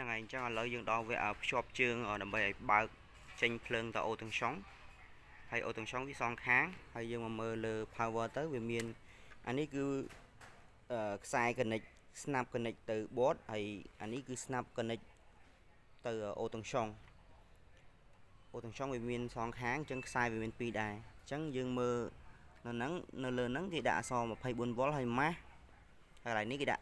ngày chắc là lợi dụng đó về shop chương ở nằm bề bao tranh phơn tại ô từng sóng hay ô từng sóng với son kháng hay dương mà mơ lờ power tới về miền anh ấy cứ sai connect snap connect từ bot hay anh ấy cứ snap connect từ ô từng sóng về miền son kháng chân sai về miền pi đài chẳng dương mơ nó nắng nó lờ nắng thì đã so mà phay 4V hay má hay lại ní cái đã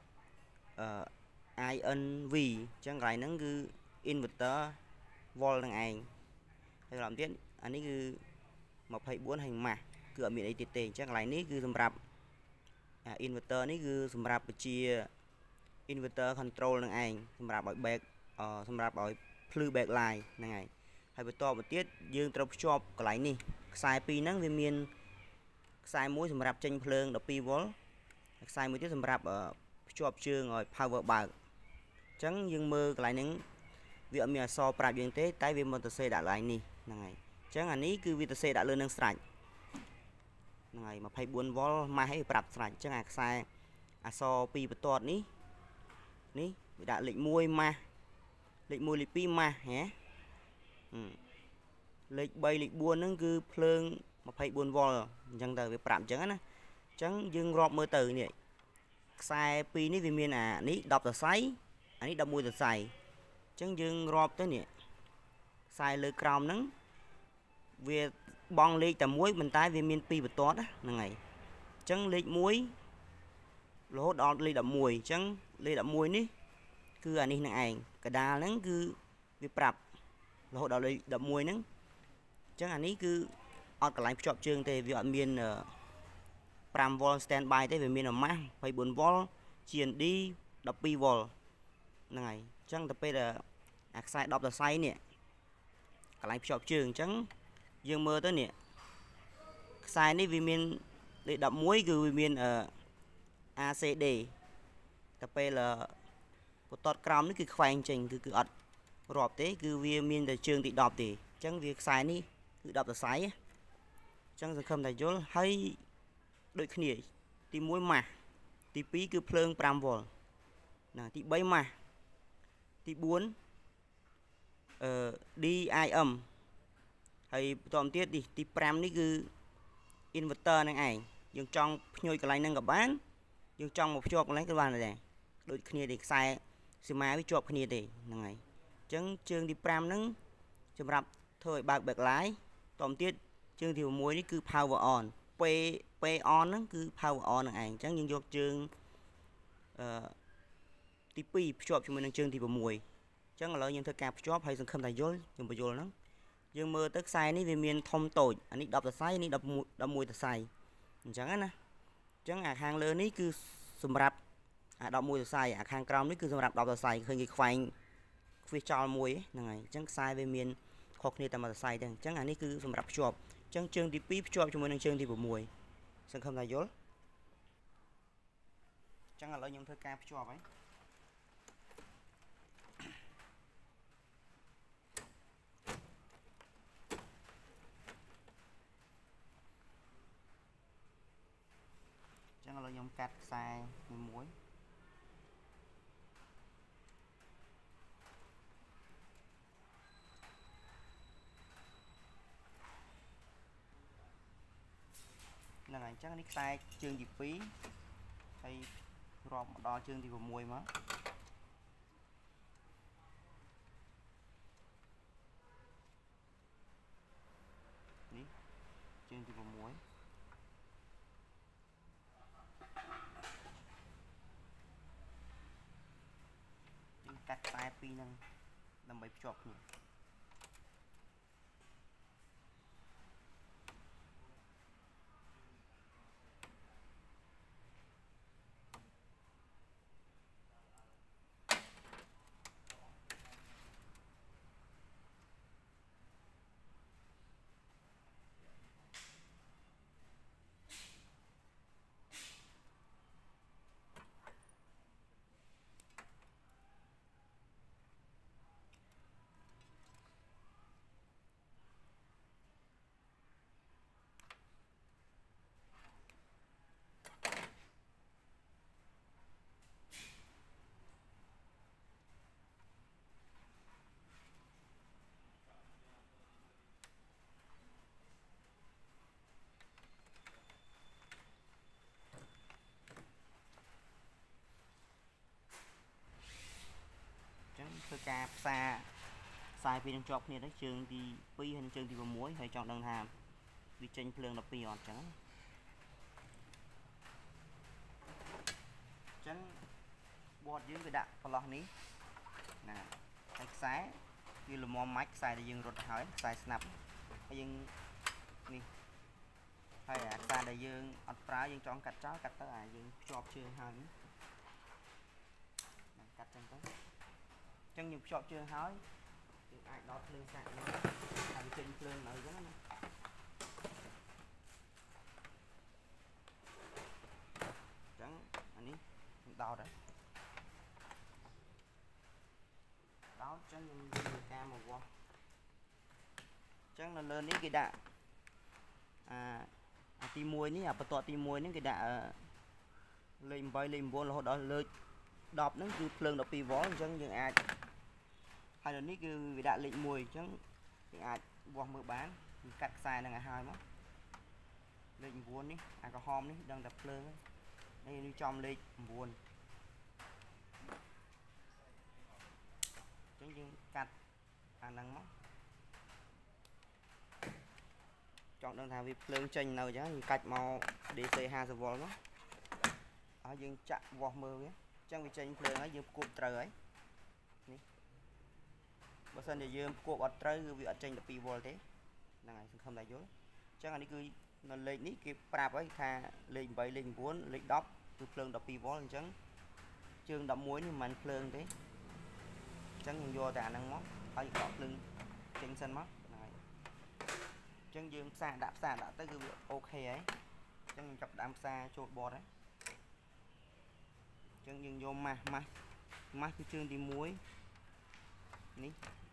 INV chẳng lại nắng cứ inverter vol thằng anh hay làm tiếp anh ấy cứ 24 hành mà cửa miệng ATT chắc lại ní cứសម្រាប់ inverter នេះគឺសម្រាប់ជា inverter control នឹងឯងសម្រាប់ឲ្យ back សម្រាប់ឲ្យភ្លឺ backlight ហ្នឹងហើយហើយបន្តមកទៀតយើងត្រូវភ្ជាប់កន្លែងនេះខ្សែពីរហ្នឹងវាមានខ្សែមួយសម្រាប់ចេញភ្លើង 12V ខ្សែមួយទៀតសម្រាប់ភ្ជាប់ជើងឲ្យ power បើកអញ្ចឹងយើងមើលកន្លែងហ្នឹងវាអត់មានអក្សរប្រាប់យើងទេតែវាមកទៅសេដាក់កន្លែងនេះហ្នឹងហើយអញ្ចឹងអានេះគឺវាទៅសេដាក់លើនឹងស្រេចហ្នឹងហើយ 24V ម៉ាស់ឯងប្រាប់ស្រេចអញ្ចឹងអាខ្សែអក្សរពីរបន្ទាត់នេះវាដាក់លេខ1ម៉ាស់លេខ1លេខ2ម៉ាស់ហ៎លេខ3លេខ4ហ្នឹងគឺភ្លើង 24V អញ្ចឹងទៅវាប្រាប់អញ្ចឹងណាអញ្ចឹងយើងរាប់មើលទៅនេះខ្សែពីរនេះវាមានអានេះ10សរសៃអានេះ11សរសៃអញ្ចឹងយើងរាប់ទៅនេះខ្សែលើក្រោមហ្នឹងវាបងលេខតែមួយប៉ុន្តែវាមាន2បន្ទាត់ហ្នឹងហើយអញ្ចឹងលេខ1រហូតដល់លេខ11អញ្ចឹងលេខ11នេះគឺអានេះនឹងឯងកដាលហ្នឹងគឺវាប្រាប់រហូតដល់លេខ11ហ្នឹងអញ្ចឹងអានេះគឺអត់កន្លែងភ្ជាប់ជើងទេវាអត់មាន 5V standby ទេវាមានម៉ាស់ 24V GND 12V ហ្នឹងហើយអញ្ចឹងទៅពេលអាខ្សែ10សរសៃនេះកន្លែងភ្ជាប់ជើងអញ្ចឹងយើងមើលទៅនេះខ្សែនេះវាមានលេខ11គឺវាមានACD តែពេលបន្ទាត់ក្រោមនេះគឺខ្វែងចេញគឺអត់រាប់ទេគឺវាមានតែជើងទី10ទេអញ្ចឹងវាខ្សែនេះគឺ10សរសៃអញ្ចឹងសង្ឃឹមតែយល់ហើយដូចគ្នាទី1ម៉ាស់ទី2គឺភ្លើង 5V ណាទី3ម៉ាស់ទី4DIM ហើយបន្តទៀតទី5នេះគឺ inverter ហ្នឹងឯងយើងចង់ភ្ញួយកន្លែងហ្នឹងក៏បានយើងចង់មកភ្ជាប់កន្លែងក៏បានដែរដូចគ្នាទេខ្សែសីមាវាជាប់គ្នាទេហ្នឹងហើយអញ្ចឹងជើងទី5ហ្នឹងសម្រាប់ធ្វើឲ្យបើក backlight បន្តទៀតជើងទី6នេះគឺ power on ពេល on ហ្នឹងគឺ power on ហ្នឹងឯងអញ្ចឹងយើងយកជើងទី2ភ្ជាប់ជាមួយនឹងជើងទី6អញ្ចឹងឥឡូវយើងធ្វើការភ្ជាប់ហើយសង្ឃឹមថាយល់យើងបញ្យល់ហ្នឹងយើងមើលទៅខ្សែនេះវាមានធំតូចអានេះ10សរសៃនេះ11សរសៃអញ្ចឹងណាអញ្ចឹងអាខាងលើនេះគឺសម្រាប់អា11សរសៃអាខាងក្រោមនេះគឺសម្រាប់10សរសៃឃើញគេខ្វែងខ្វេះចោលមួយហ្នឹងហើយអញ្ចឹងខ្សែវាមានខុសគ្នាតែមួយសរសៃទេអញ្ចឹងអានេះគឺសម្រាប់ភ្ជាប់អញ្ចឹងជើងទី2ភ្ជាប់ជាមួយនឹងជើងទី6សង្ឃឹមថាយល់អញ្ចឹងឥឡូវខ្ញុំធ្វើការភ្ជាប់ហើយឥឡូវខ្ញុំកាត់ខ្សែមួយហ្នឹងហើយអញ្ចឹងនេះខ្សែជើងទី2ហើយរាប់មកដល់ជើងទី6មកនេះជើងទី6កាត់ខ្សែពីរហ្នឹងដើម្បីភ្ជាប់គ្នាធ្វើការផ្សារខ្សែពីនឹងជាប់គ្នាទៅជើងទី2ហើយនឹងជើងទី6ហើយចង់ដឹងថាវាចេញភ្លើង12អត់ចឹងចឹងបតយើងវាដាក់ប្រឡោះនេះណាហើយខ្សែវាល្មមម៉ាច់ខ្សែដែលយើងរត់ហើយខ្សែស្នាប់ហើយយើងនេះហើយអាខ្សែដែលយើងអត់ប្រើយើងចង់កាត់ចោលកាត់ទៅអាយើងភ្ជាប់ជើងហើយកាត់ចឹងទៅចឹងយើងភ្ជាប់ជើងហើយយើងអាចដោតភ្លើងសាកនេះថាវាចេញភ្លើងនៅចឹងណាចឹងអានេះខ្ញុំដោតហើយដោតចឹងខ្ញុំធ្វើការមកវាស់ចឹងនៅលើនេះគេដាក់អាទី1នេះអាបន្ទាត់ទី1ហ្នឹងគេដាក់លេខ8លេខ9រហូតដល់លើក10ហ្នឹងគឺភ្លើង12វ៉ុលអញ្ចឹងយើងអាចហើយនៅនេះគឺវាដាក់លេខ1អញ្ចឹងយើងអាចវាស់មើលបានយើងកាត់ខ្សែហ្នឹងឲ្យហើយមកលេខ9នេះអាក្រហមនេះដឹងតែភ្លើងហើយនេះចំលេខ9អញ្ចឹងយើងកាត់អាហ្នឹងមកចង់ដឹងថាវាភ្លើងចេញនៅអញ្ចឹងយើងកាច់មក DC 50V មកហើយយើងចាក់វាស់មើលវាអញ្ចឹងវាចេញភ្លើងហើយយើងផ្គប់ត្រូវហើយនេះបើសិនជាយើងផ្គប់អត់ត្រូវគឺវាអត់ចេញ 12V ទេហ្នឹងហើយសង្ឃឹមថាយល់អញ្ចឹងអានេះគឺនៅលេខនេះគេប្រាប់ហើយថាលេខ8លេខ9លេខ10គឺភ្លើង 12V អញ្ចឹងជើង11នេះមិនមែនភ្លើងទេអញ្ចឹងយើងយកតែអាហ្នឹងមកហើយដកភ្លើងចេញសិនមកហ្នឹងហើយអញ្ចឹងយើងផ្សារដាក់ទៅគឺវាអូខេហើយអញ្ចឹងខ្ញុំចាប់ដើមផ្សារចូលបតហើយអញ្ចឹងយើងយកម៉ាស់គឺជើងទី1នេះ